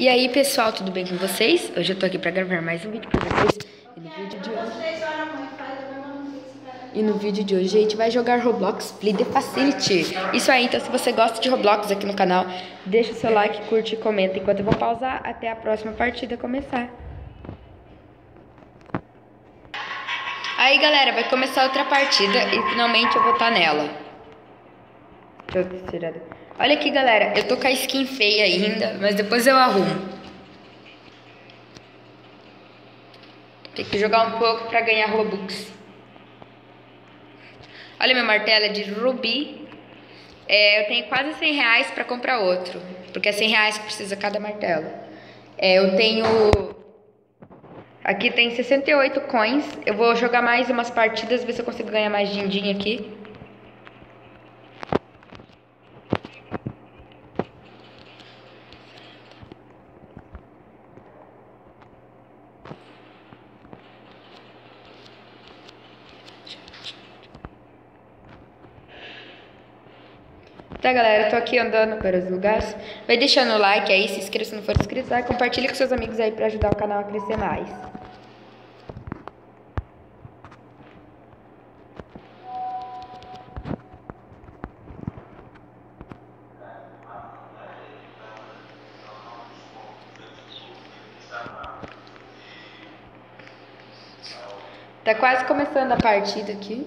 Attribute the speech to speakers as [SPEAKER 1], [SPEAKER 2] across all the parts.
[SPEAKER 1] E aí, pessoal, tudo bem com vocês? Hoje eu tô aqui pra gravar mais um vídeo pra vocês. E no vídeo de hoje a gente vai jogar Roblox Flee Facility. Isso aí, então se você gosta de Roblox aqui no canal, deixa o seu like, curte e comenta enquanto eu vou pausar até a próxima partida começar. Aí, galera, vai começar outra partida e finalmente eu vou estar nela. Deixa eu tirar. Olha aqui, galera, eu tô com a skin feia ainda, mas depois eu arrumo. Tem que jogar um pouco pra ganhar Robux. Olha, meu martelo é de Ruby. Eu tenho quase 100 reais pra comprar outro, porque é 100 reais que precisa cada martelo. Eu tenho... Aqui tem 68 coins. Eu vou jogar mais umas partidas, ver se eu consigo ganhar mais din-din aqui. Tá, galera, eu tô aqui andando para os lugares. Vai deixando o like aí, se inscreva se não for inscrito, tá? Compartilha com seus amigos aí pra ajudar o canal a crescer mais. Tá quase começando a partida aqui.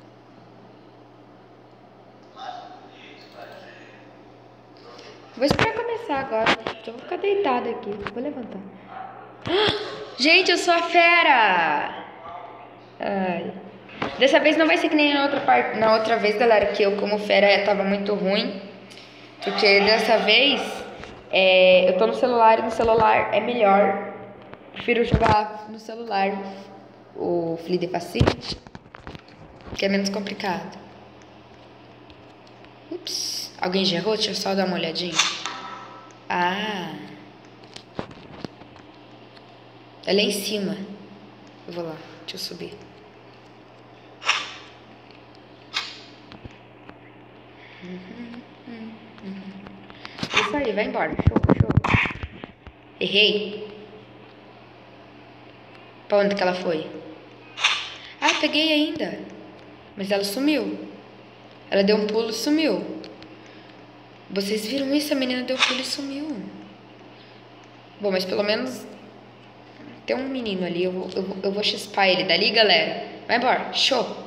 [SPEAKER 1] Vou esperar começar agora. Eu vou ficar deitada aqui. Vou levantar. Gente, eu sou a fera! Ai. Dessa vez não vai ser que nem na outra vez, galera, que eu como fera tava muito ruim. Porque dessa vez eu tô no celular e no celular é melhor. Prefiro jogar no celular o Flee Facility, que é menos complicado. Ups. Alguém já errou? Deixa eu só dar uma olhadinha. Ah. É lá em cima. Eu vou lá. Deixa eu subir. Isso aí, vai embora. Show. Errei. Pra onde que ela foi? Ah, peguei ainda. Mas ela sumiu. Ela deu um pulo e sumiu. Vocês viram isso? A menina deu um pulo e sumiu. Bom, mas pelo menos tem um menino ali. Eu vou chispar ele dali, galera. Vai embora. Show.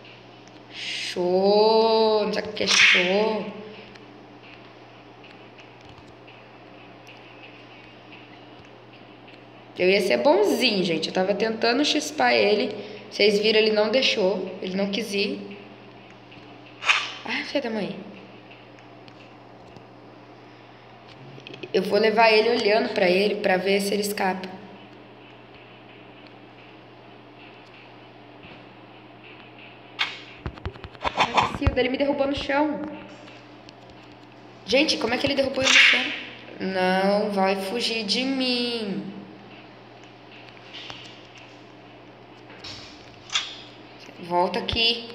[SPEAKER 1] Não sabe o que é show. Eu ia ser bonzinho, gente. Eu tava tentando chispar ele. Vocês viram, ele não deixou. Ele não quis ir. Ah, filha da mãe. Eu vou levar ele olhando pra ele, pra ver se ele escapa. Ai, Cacilda, ele me derrubou no chão. Gente, como é que ele derrubou eu no chão? Não vai fugir de mim. Volta aqui.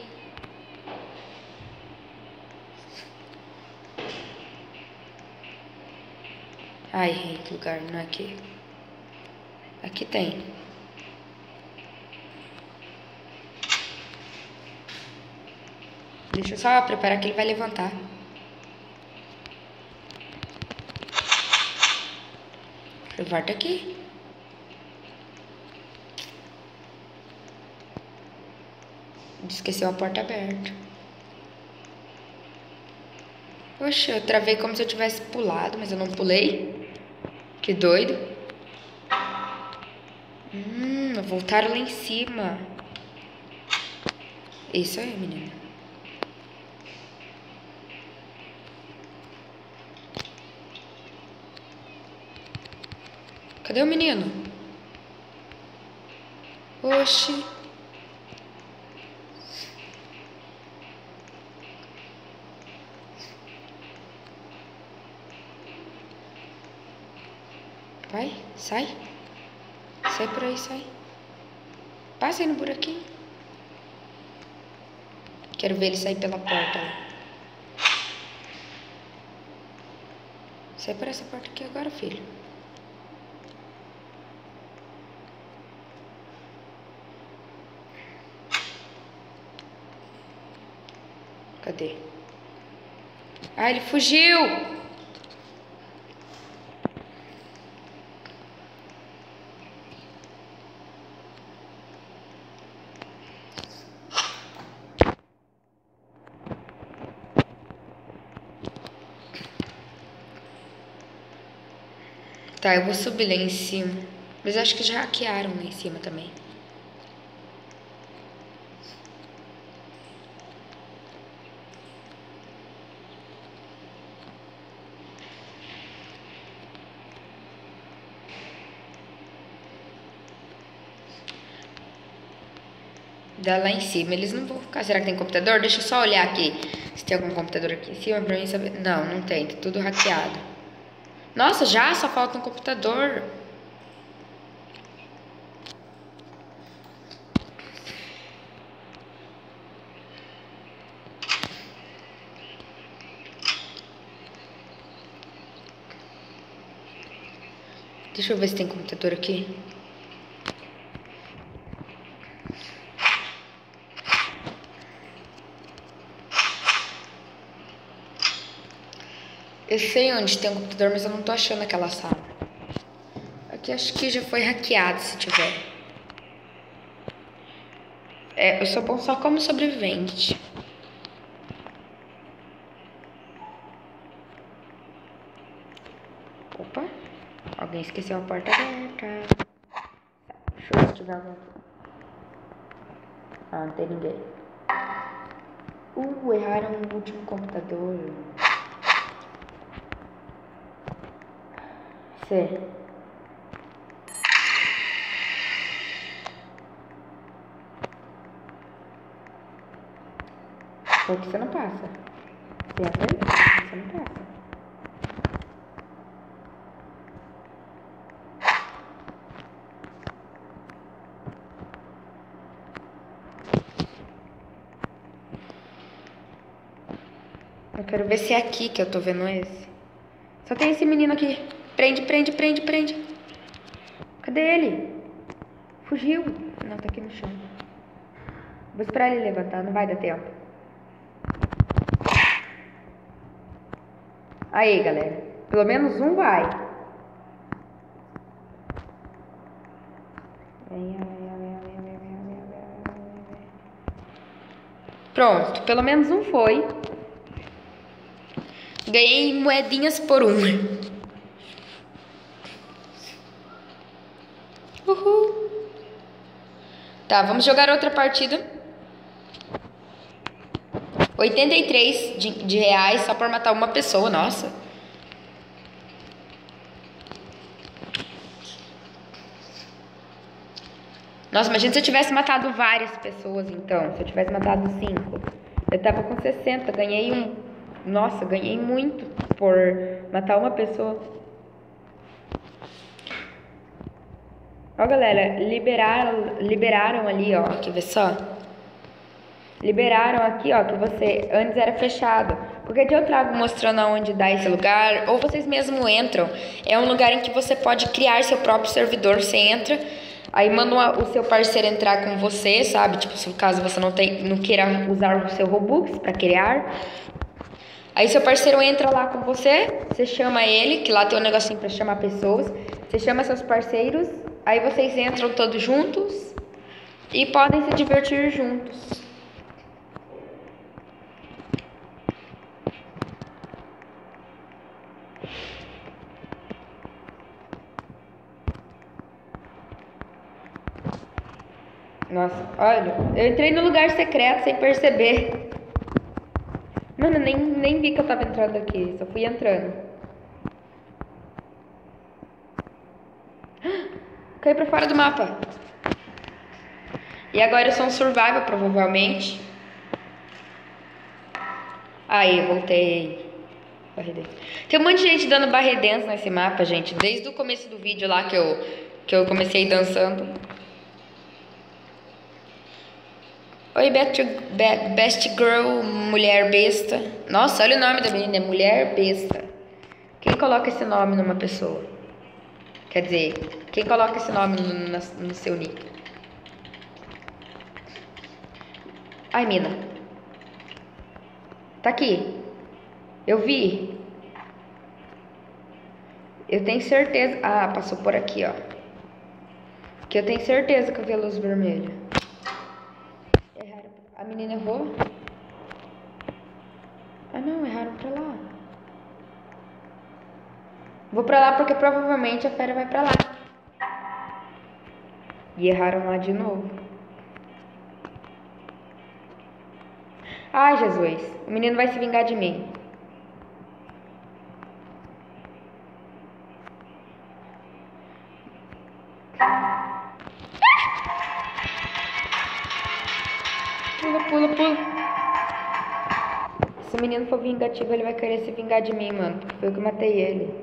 [SPEAKER 1] Ai, errei lugar, não é aqui. Aqui tem. Deixa eu só preparar que ele vai levantar. Volta aqui. Esqueceu a porta aberta. Poxa, eu travei como se eu tivesse pulado, mas eu não pulei. Que doido. Voltaram lá em cima. Isso aí, menina. Cadê o menino? Oxi. Vai, sai. Sai por aí, sai. Passa aí no buraquinho. Quero ver ele sair pela porta lá. Sai por essa porta aqui agora, filho. ter. Ah, ele fugiu! Tá, eu vou subir lá em cima. Mas eu acho que já hackearam lá em cima também. Dá lá em cima. Eles não vão ficar. Será que tem computador? Deixa eu só olhar aqui se tem algum computador aqui em cima pra mim saber. Não, não tem. Tá tudo hackeado. Nossa, já só falta um computador. Deixa eu ver se tem computador aqui. Eu sei onde tem um computador, mas eu não tô achando aquela sala. Aqui acho que já foi hackeado, se tiver. É, eu sou bom só como sobrevivente. Opa, alguém esqueceu a porta aberta. Deixa eu ver se tiver alguém. Ah, não tem ninguém. Erraram o último computador. C. Porque você não passa. Você aprende? Você não passa. Eu quero ver se é aqui que eu tô vendo esse. Só tem esse menino aqui. Prende, prende, prende, prende. Cadê ele? Fugiu. Não, tá aqui no chão. Vou esperar ele levantar, não vai dar tempo. Aí, galera. Pelo menos um vai. Pronto, pelo menos um foi. Ganhei moedinhas por um. Uhul. Tá, vamos jogar outra partida. 83 de reais só por matar uma pessoa, nossa. Nossa, imagina se eu tivesse matado várias pessoas, então. Se eu tivesse matado 5. Eu tava com 60, ganhei um... Nossa, ganhei muito por matar uma pessoa. Ó, galera, liberaram ali, ó. Quer ver só? Liberaram aqui, ó, que você antes era fechado. Porque eu trago mostrando aonde dá esse lugar, ou vocês mesmo entram. É um lugar em que você pode criar seu próprio servidor. Você entra, aí manda o seu parceiro entrar com você, sabe? Tipo, se caso você não queira usar o seu Robux pra criar. Aí seu parceiro entra lá com você, você chama ele, que lá tem um negocinho pra chamar pessoas. Você chama seus parceiros, aí vocês entram todos juntos e podem se divertir juntos. Nossa, olha, eu entrei no lugar secreto sem perceber. Mano, nem vi que eu tava entrando aqui, só fui entrando. Caí pra fora do mapa. E agora eu sou um survival, provavelmente. Aí, voltei. Tem um monte de gente dando barredense nesse mapa, gente. Desde o começo do vídeo lá que eu comecei dançando. Oi, best girl, mulher besta. Nossa, olha o nome da menina, é mulher besta. Quem coloca esse nome numa pessoa? Quer dizer, quem coloca esse nome no seu nick? Ai, mina. Tá aqui. Eu vi. Eu tenho certeza... Ah, passou por aqui, ó. Que eu tenho certeza que eu vi a luz vermelha. Erraram. A menina errou? Ah, não. Erraram pra lá. Vou pra lá porque provavelmente a fera vai pra lá. E erraram lá de novo. Ai, Jesus. O menino vai se vingar de mim. Pula, pula, pula. Se o menino for vingativo, ele vai querer se vingar de mim, mano. Porque foi eu que matei ele.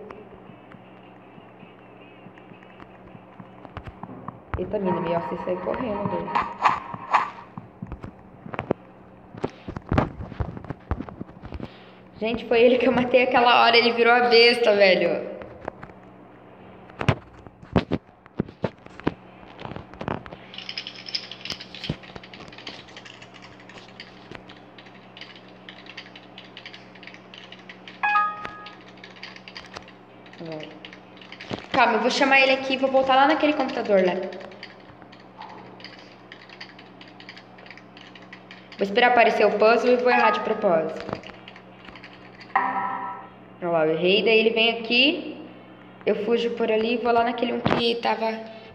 [SPEAKER 1] Eita, mina, melhor você sair correndo dele. Gente, foi ele que eu matei aquela hora. Ele virou a besta, velho. Calma, eu vou chamar ele aqui e vou voltar lá naquele computador lá. Vou esperar aparecer o puzzle e vou errar de propósito. Olha lá, eu errei, daí ele vem aqui. Eu fujo por ali e vou lá naquele um que tava...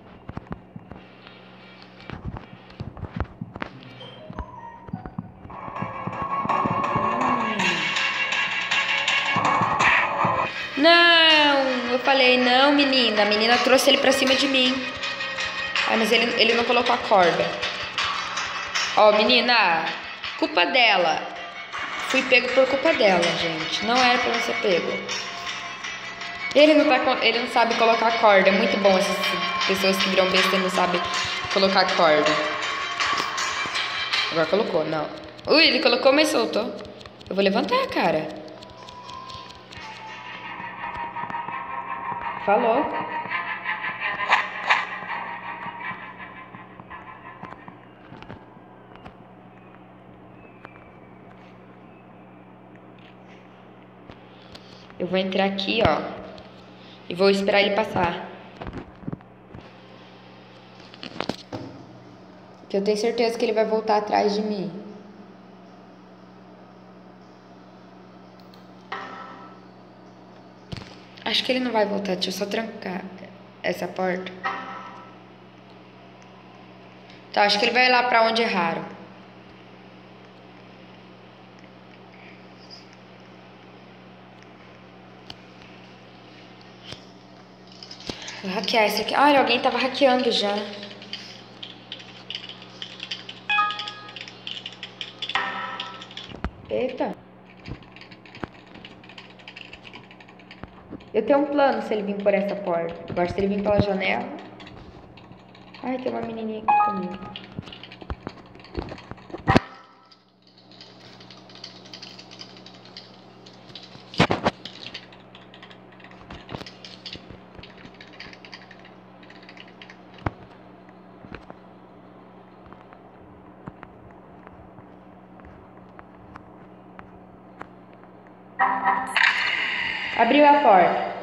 [SPEAKER 1] Não! Eu falei, não, menina. A menina trouxe ele pra cima de mim. Ah, mas ele não colocou a corda. Ó, menina, culpa dela. Fui pego por culpa dela, gente. Não era pra eu ser pego. Ele não sabe colocar corda. É muito bom essas pessoas que viram besta e não sabem colocar corda. Agora colocou, não. Ui, ele colocou, mas soltou. Eu vou levantar, cara. Falou. Eu vou entrar aqui, ó. E vou esperar ele passar. Que eu tenho certeza que ele vai voltar atrás de mim. Acho que ele não vai voltar. Deixa eu só trancar essa porta. Tá, acho que ele vai lá pra onde erraram. Vou hackear isso aqui. Olha, alguém tava hackeando já. Eita. Eu tenho um plano se ele vir por essa porta. Agora, se ele vir pela janela... Ai, tem uma menininha aqui comigo. Abriu a porta.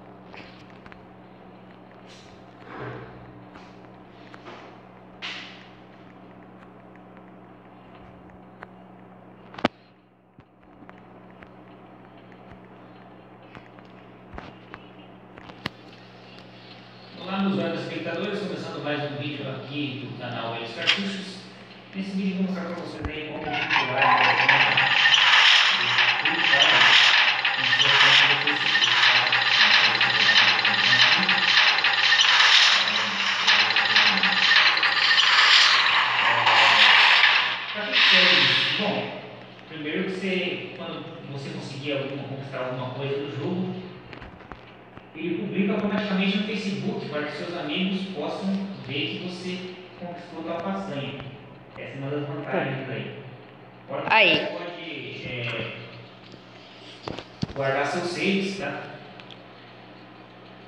[SPEAKER 2] Olá, meus web espectadores, começando mais um vídeo aqui do canal Elis Cartuchos. Nesse vídeo vou mostrar para vocês aí como configurar Para que serve isso? Bom, primeiro que quando você conseguir conquistar alguma coisa do jogo, ele publica automaticamente no Facebook para que seus amigos possam ver que você conquistou tal façanha. Essa é uma das vantagens aí. Você pode guardar seus saves, tá?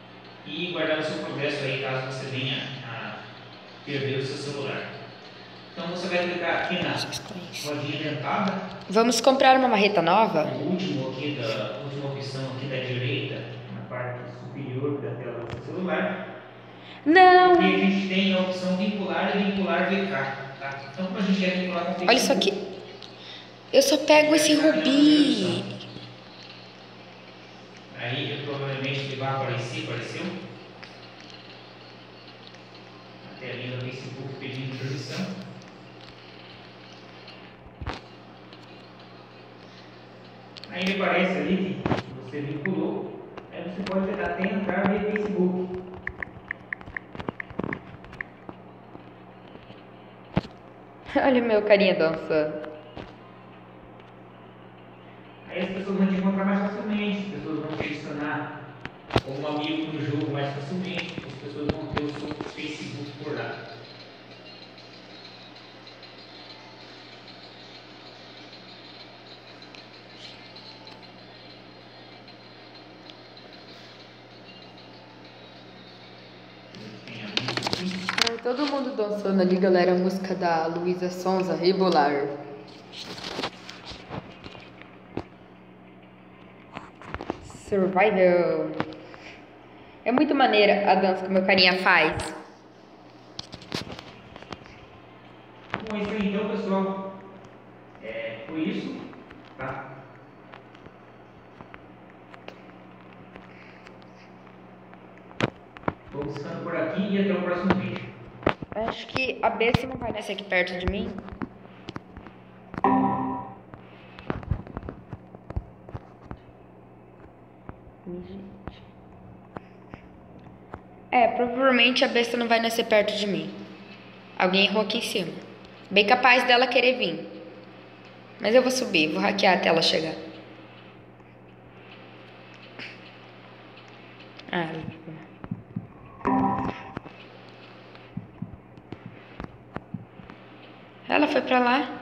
[SPEAKER 2] E guardar o seu progresso aí caso você venha a perder o seu celular. Então você vai clicar aqui na rodinha dentada.
[SPEAKER 1] Vamos comprar uma marreta nova?
[SPEAKER 2] O último aqui da última opção aqui da direita, na parte superior da tela do seu celular.
[SPEAKER 1] Não!
[SPEAKER 2] Aqui a gente tem a opção vincular e vincular VK. Tá? Então quando a gente quer vincular com o Facebook,
[SPEAKER 1] Olha isso aqui. Eu só pego esse rubi.
[SPEAKER 2] Aí provavelmente ele vai aparecer, apareceu. A telinha do Facebook pedindo permissão. Aí ele aparece ali que você vinculou. Aí você pode até entrar via Facebook.
[SPEAKER 1] Olha o meu carinha dançando.
[SPEAKER 2] Aí as pessoas vão te encontrar mais facilmente, as pessoas vão te adicionar como amigo no jogo mais facilmente, as pessoas vão ter o seu Facebook por lá.
[SPEAKER 1] Todo mundo dançando ali, galera, a música da Luísa Sonza, Rebolar. Survival. É muito maneira a dança que o meu carinha faz.
[SPEAKER 2] Bom, isso aí então, pessoal. Foi isso, tá? Vamos ficando por aqui e até o próximo vídeo.
[SPEAKER 1] Acho que a besta não vai nascer aqui perto de mim. Provavelmente a besta não vai nascer perto de mim. Alguém errou aqui em cima. Bem capaz dela querer vir. Mas eu vou subir, vou hackear até ela chegar. Ela foi pra lá.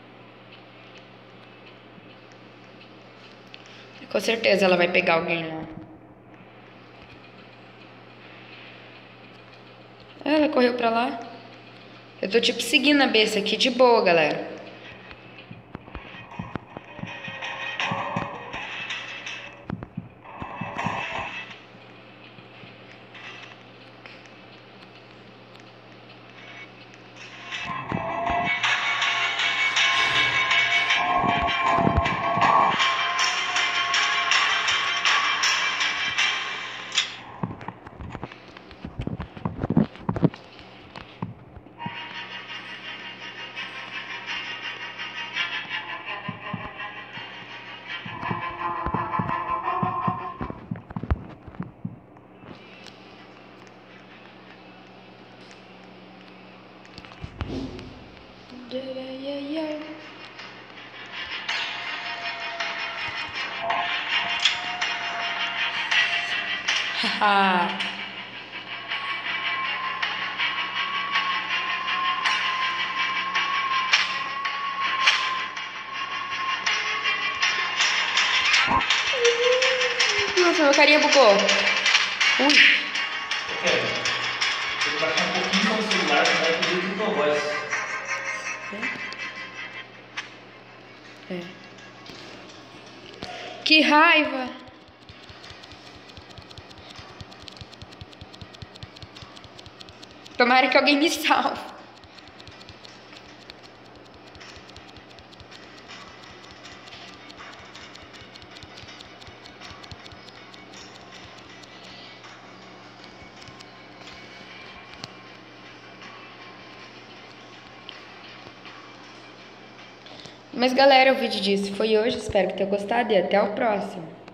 [SPEAKER 1] Com certeza ela vai pegar alguém lá. Ela correu pra lá. Eu tô tipo seguindo a besta aqui de boa, galera. Haha. Nossa, meu carinha bugou. Ui.
[SPEAKER 2] Vou baixar um pouquinho no celular, você vai pedir tudo com a voz.
[SPEAKER 1] Que raiva. Tomara que alguém me salve. Mas galera, o vídeo disso foi hoje. Espero que tenham gostado e até o próximo.